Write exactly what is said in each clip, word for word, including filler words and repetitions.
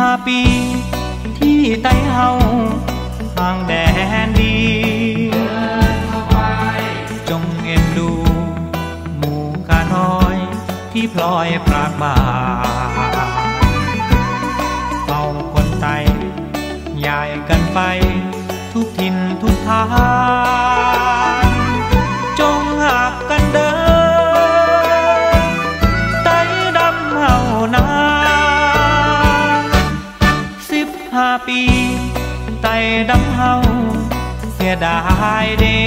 ปีที่ไต้เฮาห่างแดนดีจงเอ็นดูหมู่ข้าน้อยที่พลอยปรากบานเอาคนไทยย้ายกันไปทุกถิ่นทุกทางจงหักกันเดินไต้ดำเฮานาสิบห้าปีไต้ดำเฮาเสียดายเด้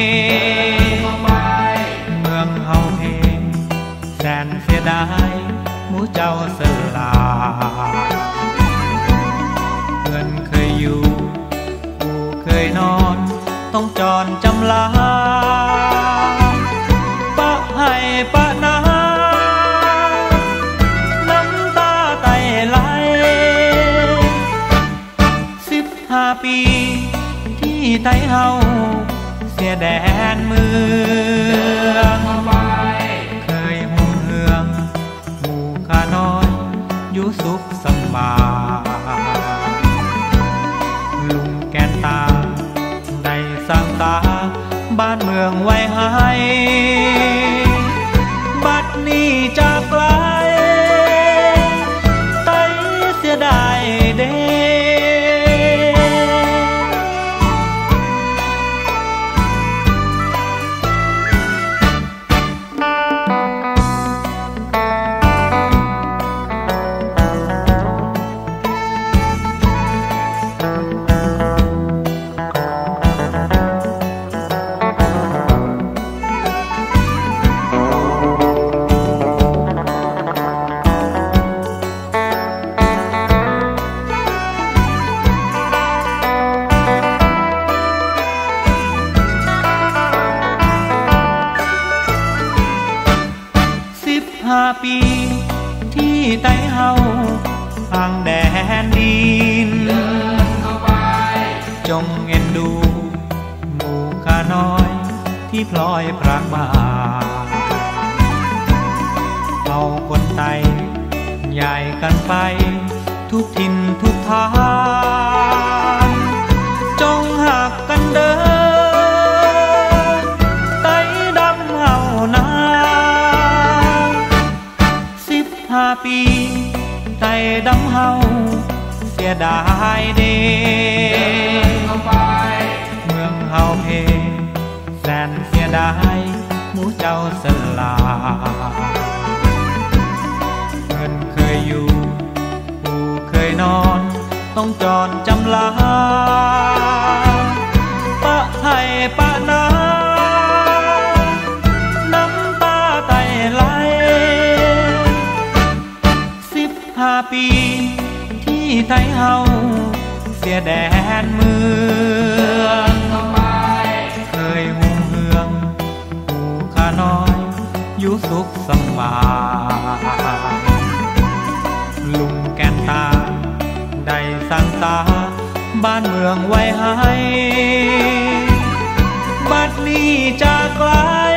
เมืองเฮาเพแสนเสียดายหมู่เจ้าสลาเงินเคยอยู่ผู้เคยนอนต้องจรจำลาปะให้ปะนาน้ำตาไต้ไหลสิบห้าปีที่ไต้เฮาเสียแดนเมืองเคยหุ่งเฮืองหมู่ข้าน้อยอยู่สุขสบายลุงแกนตาได้สร้างตาบ้านเมืองไว้ให้บัดนี้จากไกลไต้เสียดายเด้ห้าปีที่ไต้เฮาห่างแดนดินจงเอ็นดูหมู่ข้าน้อยที่พลอยพรากบานเอาคนไต้ย้ายกันไปทุกถิ่นทุกทางจงหักกันเดินไต้ดำเฮานาห้าปีไต้ดำเฮาเสียดายเด้เมืองเฮาเพแสนเสียดายหมู่เจ้าสลาเงินเคยอยู่ผู้เคยนอนต้องจรจำลาปะให้ปะนาน้ำตาไต้ไหลห้าปีที่ไต้เฮาเสียแดนเมืองเคยหุ่งเฮืองผู้ข้าน้อยอยู่สุขสบายลุงแกนตาได้สร้างตาบ้านเมืองไว้ให้บัดนี้จากไกล